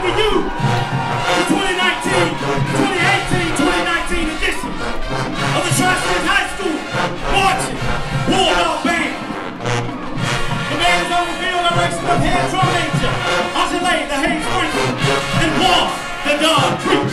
bringing you the 2018 edition of the Tri-State High School Marching Bulldog Band. The band is on the field direction of head drum major Angele the Hayes Sprinkle and Wall the Dog Creek.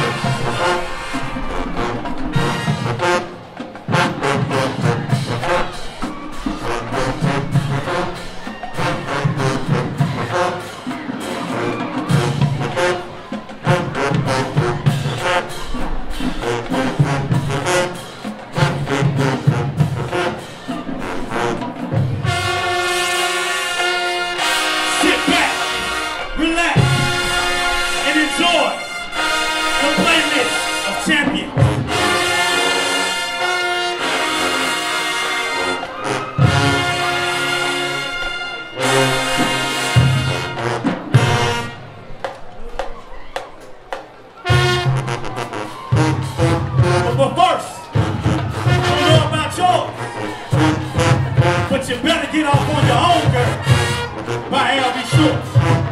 Relax and enjoy the playlist of champions. But first, I don't know about yours, but you better get off on your own, girl, by L.B. Shorts.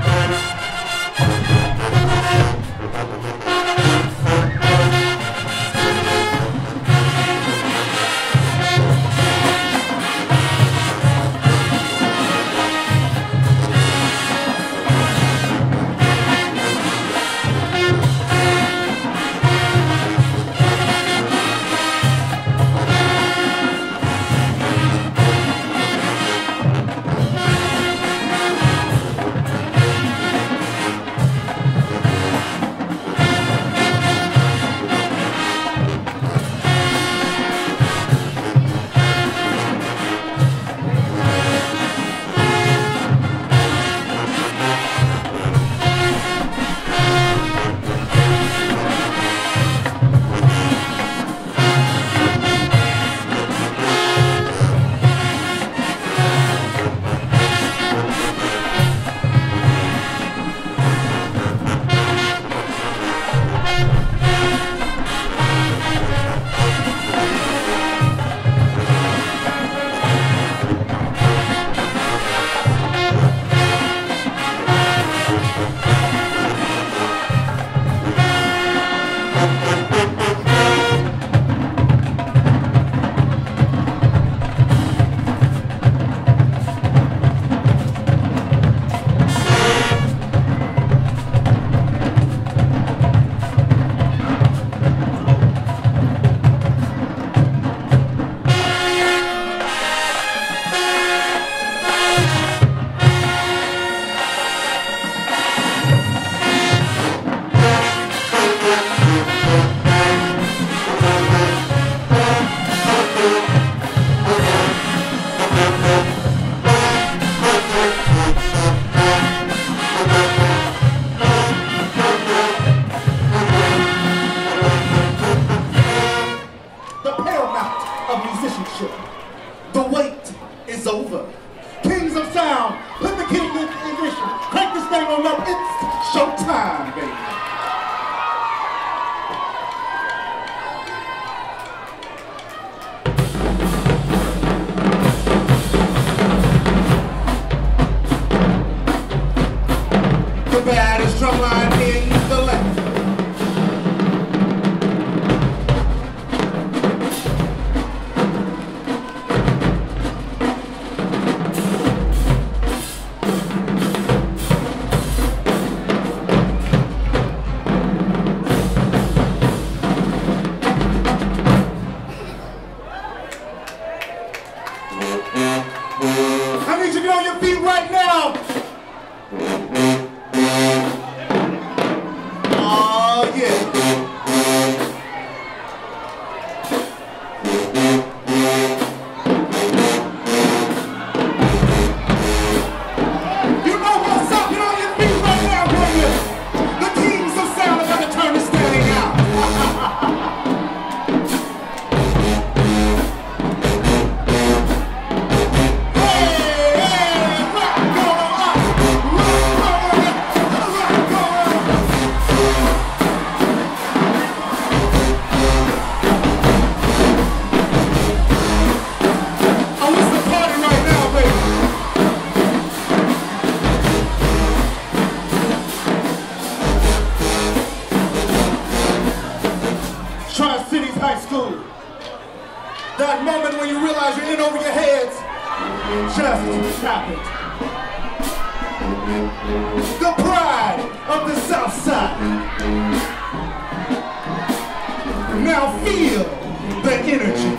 The wait is over. Kings of Sound, put the King in ignition. Crank this thing on up. It's showtime, baby. The baddest drumline in the land. I need you to get on your feet right now. guys are in over your heads. Just happened. The pride of the South Side. Now feel the energy.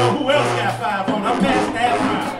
know who else got 5 on. I'm passing that around.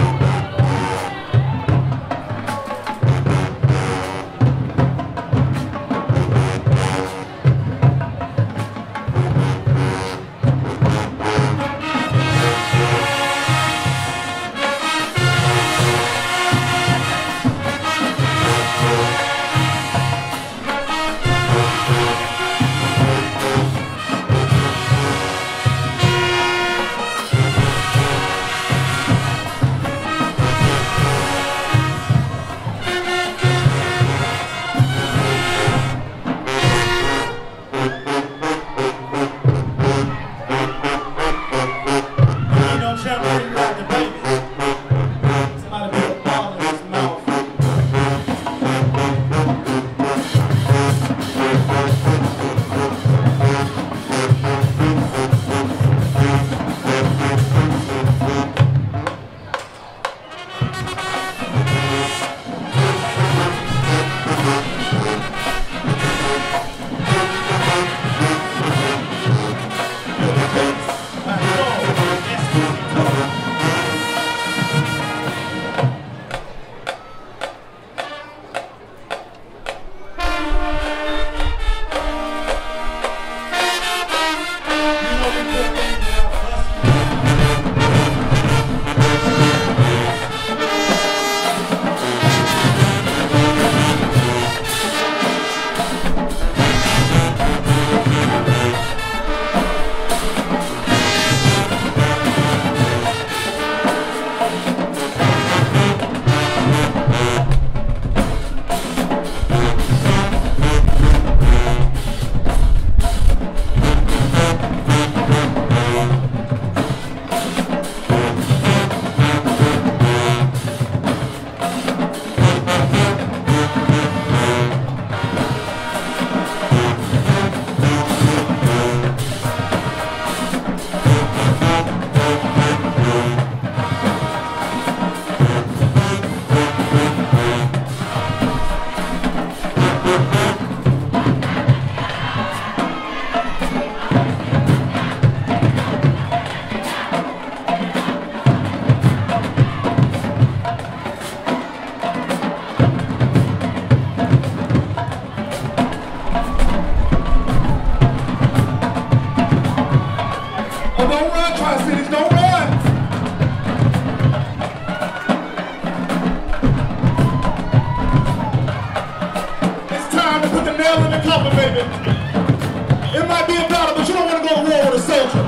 It might be a battle, but you don't want to go to war with a soldier.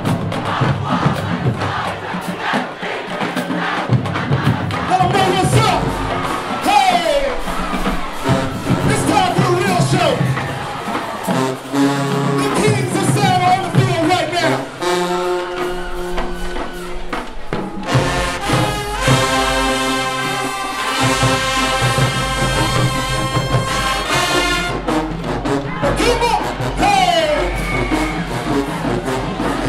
Let them know what's up. Hey! It's time for the real show. The kings of sound are on the field right now. Come on! Hey!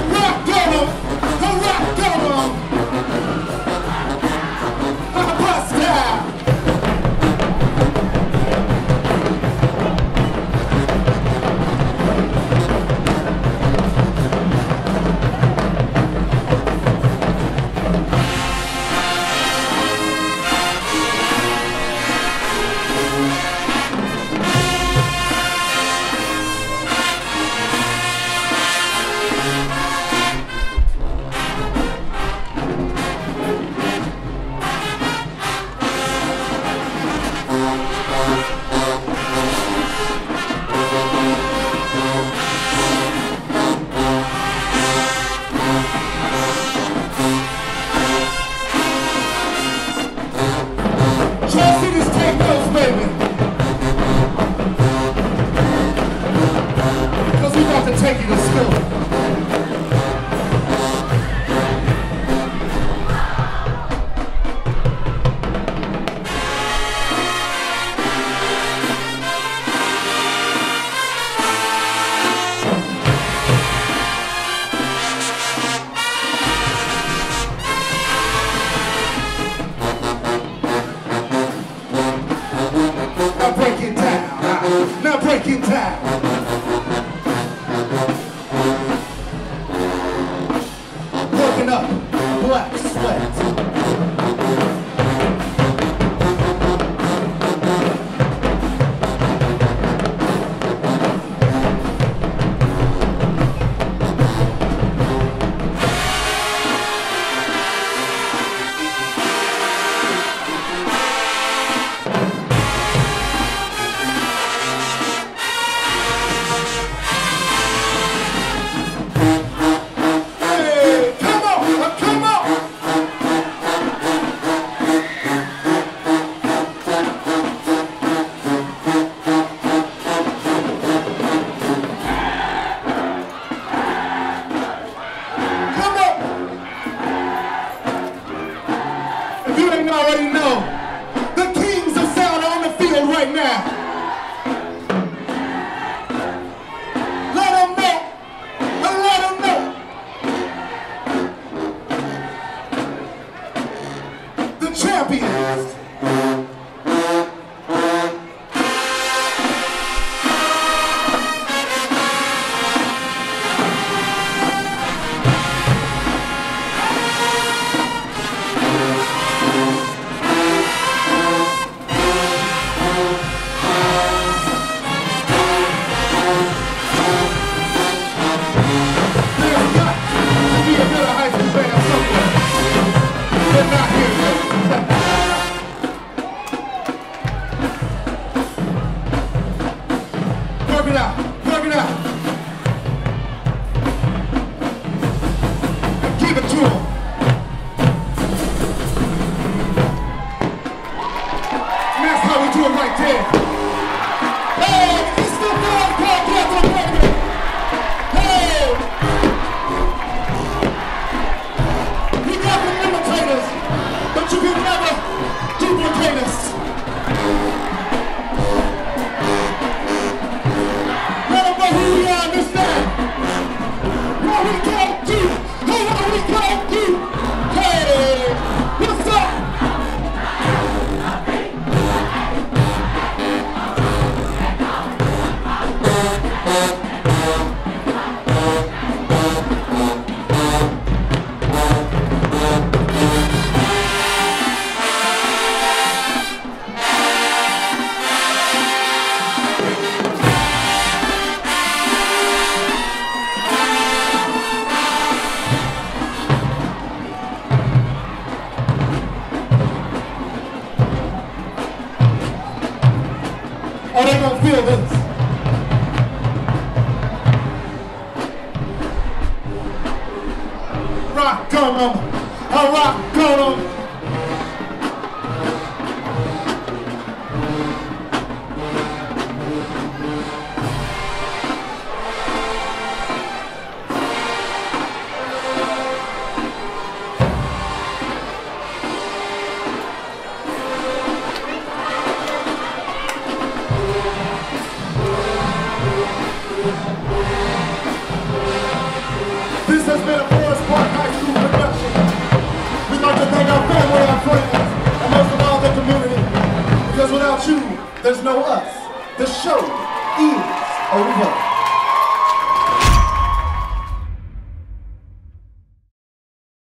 Burning up black sweat. If you didn't already know, the kings of sound are on the field right now. Let them know, and let them know. The champions. Work it out, work it out. Give it to him. And that's how we do it right there. Hey, it's the Broad Podcast, baby. Hey! We got the imitators, but you can never duplicate us. Or they gonna feel this. Rock on them. I rock on them. This has been a Forest Park High School production. We'd like to thank our family, our friends, and most of all the community. Because without you, there's no us. The show is over.